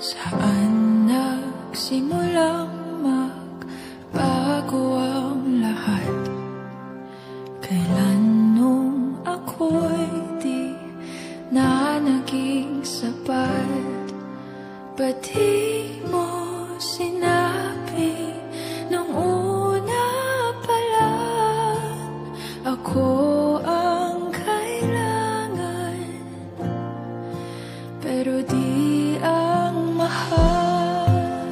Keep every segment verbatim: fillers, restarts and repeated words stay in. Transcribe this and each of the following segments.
Saan nagsimulang magbago ang lahat? Kailan nung ako'y di na naging sapat? Ba't di mo sinabi nung una pa lang ako ang kailangan, pero di ang mahal?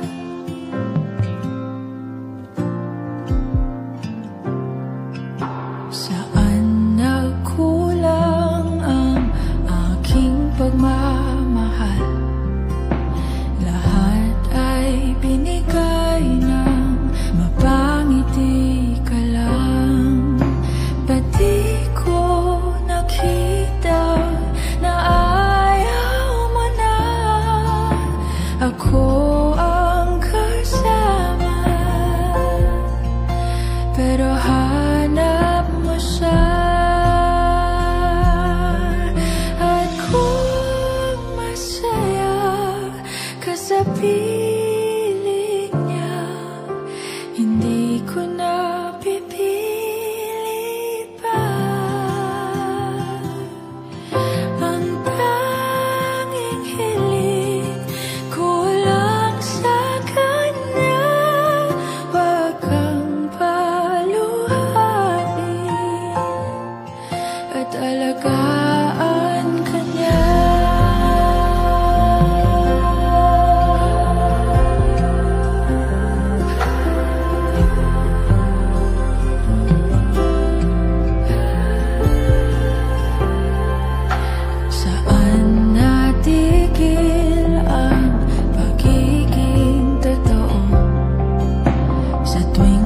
Saan nagkulang ang aking pagmamahal? Lahat ay binigay ng mapangiti ka lang. Ba't di ko nakita na ayaw mo na ako ang kasama, pero hanap mo siya? At kung masaya ka sa piling niya, hindi ko na pipilit pa. Ang tanging hiling ko lang sa kanya, wag kang paluhain at alagaan ka niya. Saan natigil ang pagiging totoo? Sa tuwing